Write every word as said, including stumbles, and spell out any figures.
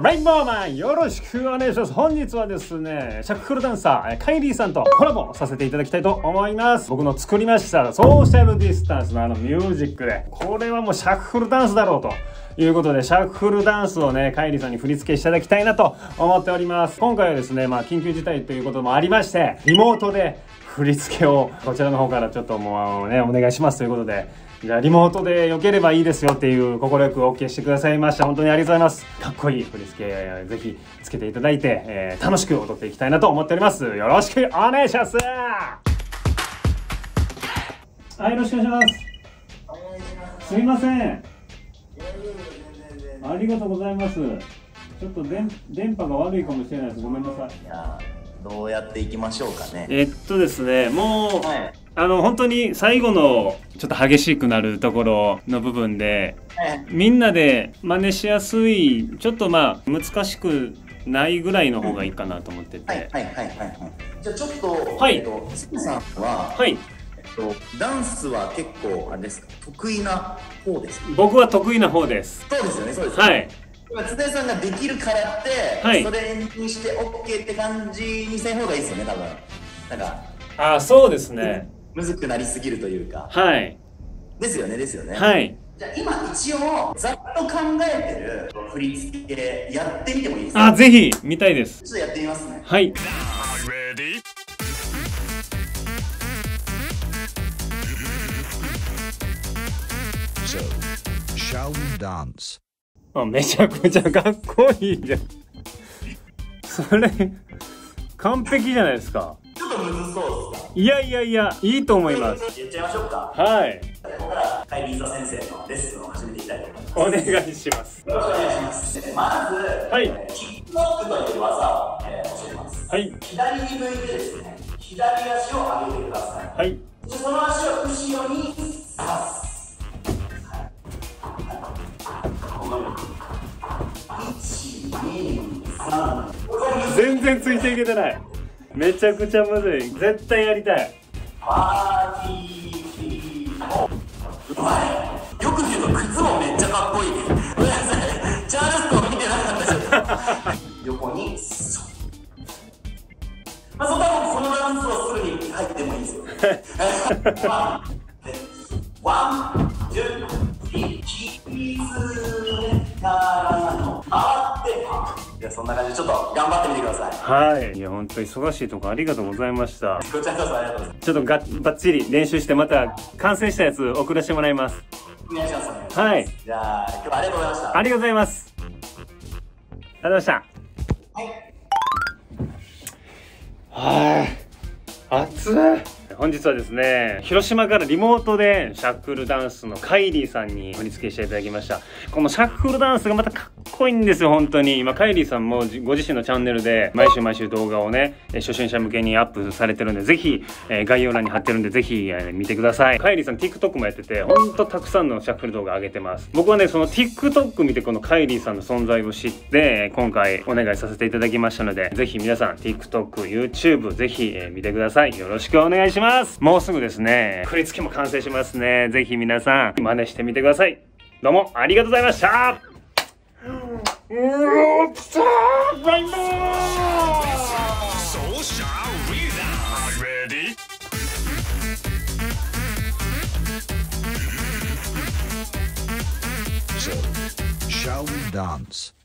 レインボーマンよろしくお願いします。本日はですね、シャッフルダンサーカイリーさんとコラボさせていただきたいと思います。僕の作りましたソーシャルディスタンスのあのミュージックで、これはもうシャッフルダンスだろうということで、シャッフルダンスをね、カイリーさんに振り付けしていただきたいなと思っております。今回はですね、まあ緊急事態ということもありまして、リモートで振り付けをこちらの方からちょっともうね、お願いしますということで、じゃあリモートで良ければいいですよっていう快く OK してくださいました。本当にありがとうございます。かっこいい振り付けぜひつけていただいて、えー、楽しく踊っていきたいなと思っております。よろしくお願いします。はい、よろしくお願いします。すいません、ありがとうございます。ちょっと電電波が悪いかもしれないです。ごめんなさい。 いや、どうやっていきましょうかね。 えっとですね、もう、 はい、 あの本当に最後のちょっと激しくなるところの部分で、はい、みんなで真似しやすい、ちょっとまあ難しくないぐらいの方がいいかなと思ってて。 はいはいはいはいはい。じゃあちょっと、 はい、 えっとスさんは、はい、えっとダンスは結構あれですか、得意な方ですか？ 僕は得意な方です。 そうですよね、そうです。 はい。 津田さんができるからって、はい、それにして OK って感じにせん方がいいですよね、多分。なんか、 あ、そうですね。 むずくなりすぎるというか。 はい。 ですよね、ですよね。 はい。 じゃあ今一応ざっと考えてる振り付けやってみてもいいですか？ あ、ぜひ見たいです。 ちょっとやってみますね。 はい。 So, shall we dance? あ、めちゃくちゃかっこいいじゃん。それ完璧じゃないですか。 ちょっとむずそうですか？ いやいやいや、いいと思います。 やっちゃいましょうか。 はい。 ここからカイリーサ先生のレッスンを始めていきたいと思います。 お願いします。 よろしくお願いします。まず、はい、キックアップという技を、えー、教えます。はい。左に向いてですね、左足を上げてください。はい。で、その足を後ろに刺す。はい。このように。いち、に、さん。 全然ついていけてない。めちゃくちゃむずい。絶対やりたい。 パーティーフィーもうまい。よく見ると靴もめっちゃかっこいい。ごめんなさい、チャールストン見てなかったですよ。横にそう、まあ、そこはもうこのダンスをすぐに入ってもいいですよ。ワン、ツー、スリー、キーズからの回ってパン。いや、そんな感じでちょっと頑張ってみてください。はい。 いや、本当忙しいとこありがとうございました。 こちらこそありがとうございます。 ちょっとがバッチリ練習してまた完成したやつ送らせてもらいます。 お願いします。 はい。 じゃあ今日はありがとうございました。 ありがとうございます。ありがとうございました。はい。はい。熱い。本日はですね、広島からリモートでシャッフルダンスのカイリーさんに振り付けしていただきました。このシャッフルダンスがまたかっこいいんですよ、本当に。今カイリーさんもご自身のチャンネルで毎週毎週動画をね、初心者向けにアップされてるんで、ぜひ、えー、概要欄に貼ってるんで、ぜひ、えー、見てください。カイリーさん TikTok もやってて、ほんとたくさんのシャッフル動画上げてます。僕はね、その TikTok 見てこのカイリーさんの存在を知って、今回お願いさせていただきましたので、ぜひ皆さん TikTok、YouTube ぜひ、えー、見てください。よろしくお願いします。もうすぐですね、振り付けも完成しますね。ぜひ皆さん真似してみてください。どうもありがとうございました。うおー、来たー、レインボー。 So, shall we dance?